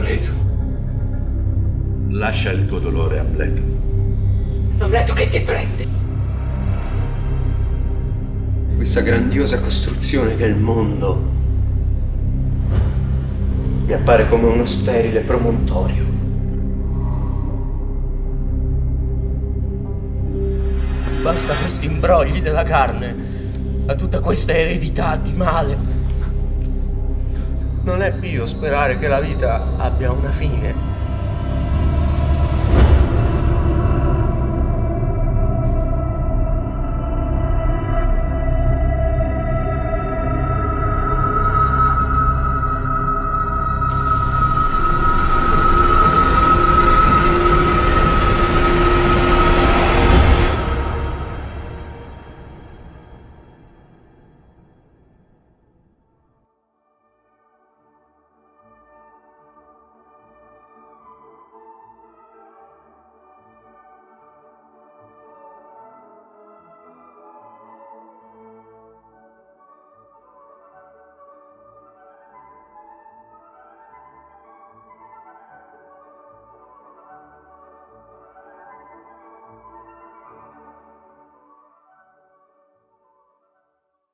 Amleto. Lascia il tuo dolore, Amleto. Amleto, che ti prende? Questa grandiosa costruzione che è il mondo mi appare come uno sterile promontorio. Basta questi imbrogli della carne, a tutta questa eredità di male. Non è pio sperare che la vita abbia una fine.